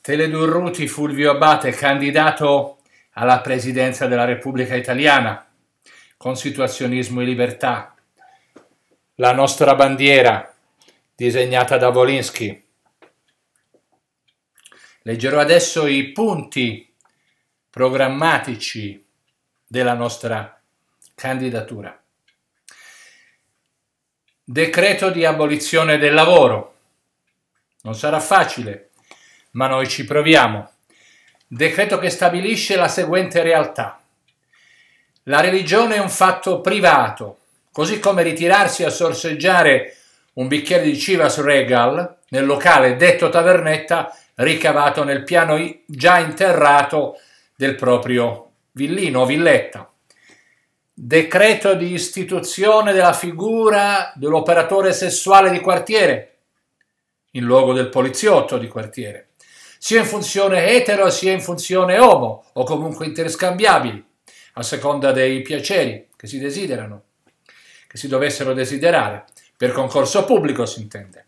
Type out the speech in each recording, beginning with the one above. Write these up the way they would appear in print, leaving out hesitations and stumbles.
Teledurruti Fulvio Abate, candidato alla presidenza della Repubblica Italiana, con situazionismo e libertà. La nostra bandiera, disegnata da Volinsky. Leggerò adesso i punti programmatici della nostra candidatura. Decreto di abolizione del lavoro. Non sarà facile, ma noi ci proviamo. Decreto che stabilisce la seguente realtà. La religione è un fatto privato, così come ritirarsi a sorseggiare un bicchiere di Chivas Regal nel locale detto tavernetta ricavato nel piano già interrato del proprio villino o villetta. Decreto di istituzione della figura dell'operatore sessuale di quartiere in luogo del poliziotto di quartiere, sia in funzione etero sia in funzione omo o comunque interscambiabili, a seconda dei piaceri che si desiderano, che si dovessero desiderare, per concorso pubblico si intende.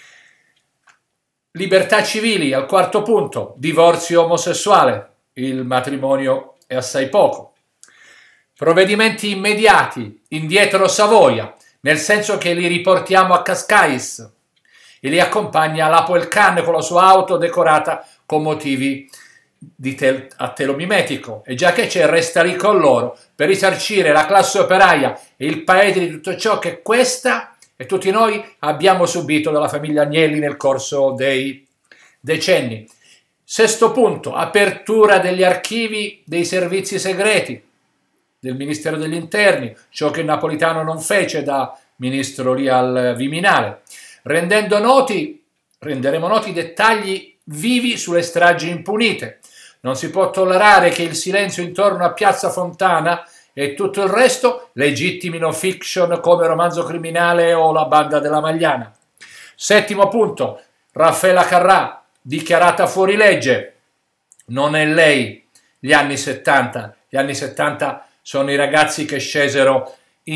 Libertà civili, al quarto punto, divorzio omosessuale, il matrimonio è assai poco. Provvedimenti immediati, indietro Savoia, nel senso che li riportiamo a Cascais e li accompagna l'Apo El Khan con la sua auto decorata con motivi a telo mimetico, e già che c'è resta lì con loro per risarcire la classe operaia e il paese di tutto ciò che questa e tutti noi abbiamo subito dalla famiglia Agnelli nel corso dei decenni. Sesto punto, apertura degli archivi dei servizi segreti del Ministero degli Interni, ciò che Napolitano non fece da ministro lì al Viminale, renderemo noti dettagli vivi sulle stragi impunite. Non si può tollerare che il silenzio intorno a Piazza Fontana e tutto il resto legittimino fiction come Romanzo Criminale o La Banda della Magliana. Settimo punto, Raffaella Carrà, dichiarata fuori legge. Non è lei gli anni 70. Gli anni 70 sono i ragazzi che scesero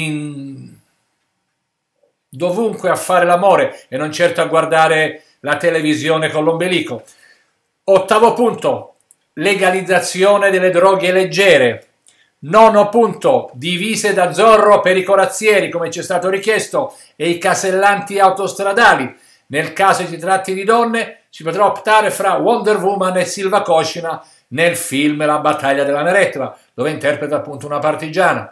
dovunque a fare l'amore e non certo a guardare la televisione con l'ombelico. Ottavo punto, legalizzazione delle droghe leggere. Nono punto, divise da Zorro per i corazzieri, come ci è stato richiesto, e i casellanti autostradali. Nel caso si tratti di donne, si potrà optare fra Wonder Woman e Silva Coscina nel film La battaglia della Neretva, dove interpreta appunto una partigiana.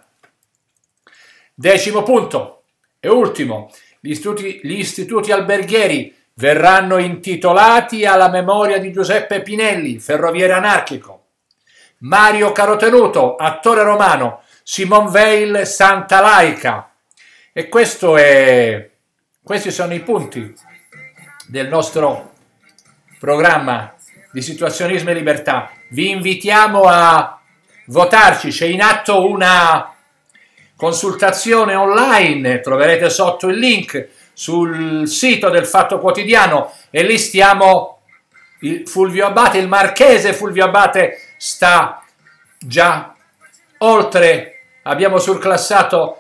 Decimo punto e ultimo, gli istituti alberghieri verranno intitolati alla memoria di Giuseppe Pinelli, ferroviere anarchico. Mario Carotenuto, attore romano, Simone Veil, santa laica. E questi sono i punti del nostro programma di situazionismo e libertà. Vi invitiamo a votarci, c'è in atto una consultazione online, troverete sotto il link sul sito del Fatto Quotidiano e lì stiamo, Fulvio Abate, il marchese Fulvio Abate sta già oltre, abbiamo surclassato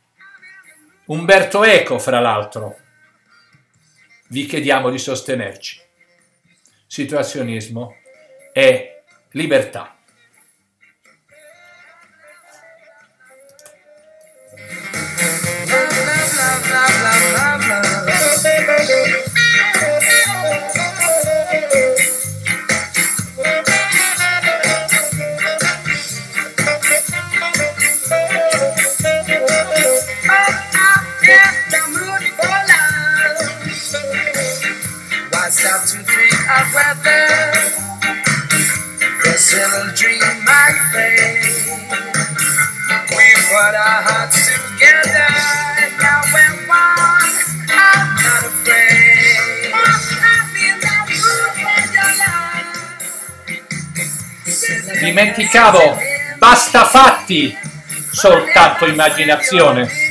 Umberto Eco fra l'altro. Vi chiediamo di sostenerci. Situazionismo e libertà. Dimenticavo, basta fatti, soltanto immaginazione.